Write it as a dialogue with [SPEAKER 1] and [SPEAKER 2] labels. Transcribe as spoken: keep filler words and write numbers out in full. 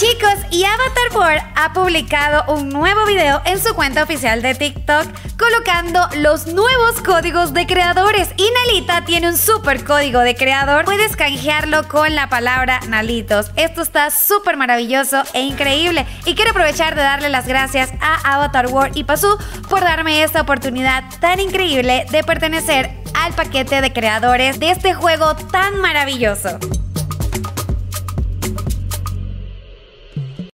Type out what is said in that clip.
[SPEAKER 1] Chicos, y Avatar World ha publicado un nuevo video en su cuenta oficial de TikTok colocando los nuevos códigos de creadores. Y Nalita tiene un super código de creador. Puedes canjearlo con la palabra Nalitos. Esto está súper maravilloso e increíble. Y quiero aprovechar de darle las gracias a Avatar World y Pazu por darme esta oportunidad tan increíble de pertenecer al paquete de creadores de este juego tan maravilloso.